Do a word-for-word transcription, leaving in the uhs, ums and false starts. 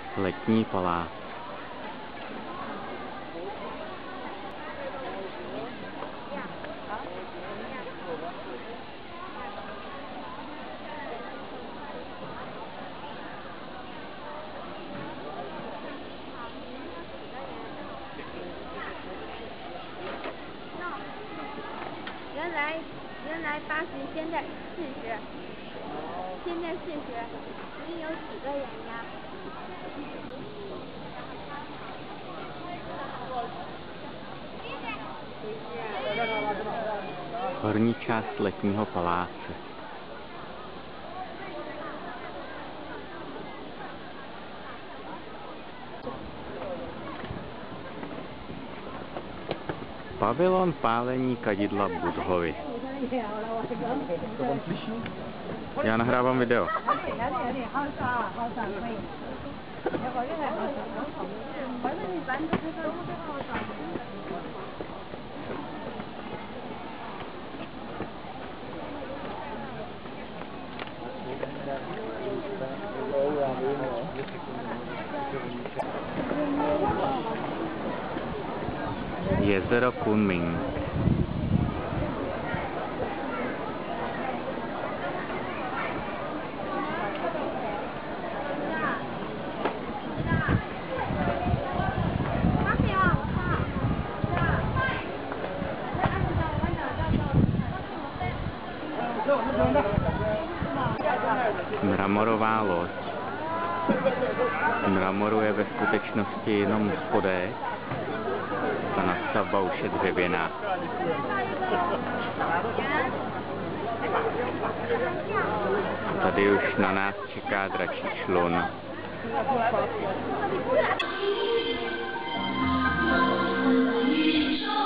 Letní palác. 原来原来八十，现在四十，现在四十，你有几个人呀 Horní část letního paláce. Pavilon pálení kadidla Buddhovi. Já nahrávám video. Jezero Kunming. Mramorová loď. Mramoru je ve skutečnosti jenom spodek. Ta nadstavba už je dřevěná. Tady už na nás čeká dračí člun. Thank you.